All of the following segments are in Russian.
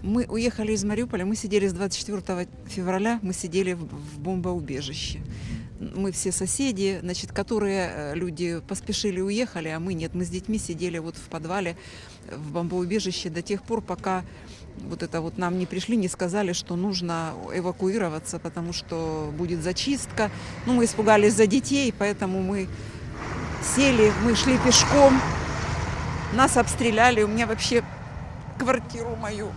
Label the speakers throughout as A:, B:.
A: Мы уехали из Мариуполя, мы сидели с 24 февраля, мы сидели в бомбоубежище. Мы все соседи, значит, которые люди поспешили, уехали, а мы нет. Мы с детьми сидели вот в подвале в бомбоубежище до тех пор, пока вот это вот нам не пришли, не сказали, что нужно эвакуироваться, потому что будет зачистка. Ну, мы испугались за детей, поэтому мы сели, мы шли пешком, нас обстреляли, у меня вообще квартиру мою.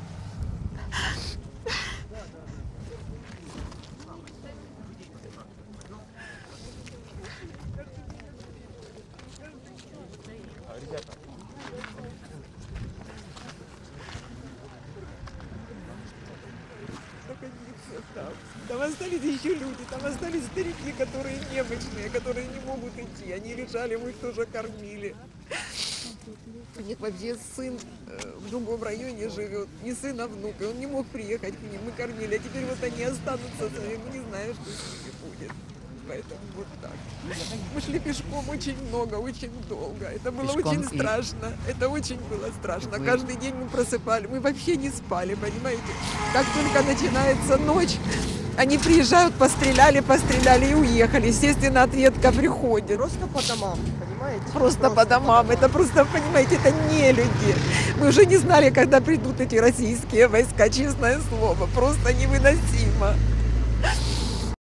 A: Там остались еще люди, там остались старики, которые немощные, которые не могут идти. Они лежали, мы их тоже кормили. У них вообще сын в другом районе живет, не сын, а внук, и он не мог приехать к ним, мы кормили. А теперь вот они останутся, мы не знаем, что с ними будет. Поэтому вот так. Мы шли пешком очень много, очень долго. Это было очень страшно. Это очень было страшно. Каждый день мы просыпали, мы вообще не спали, понимаете? Как только начинается ночь, они приезжают, постреляли и уехали. Естественно, ответка приходит.
B: Просто по домам, понимаете?
A: Просто по домам. Это просто, понимаете, это не люди. Мы уже не знали, когда придут эти российские войска, честное слово. Просто невыносимо.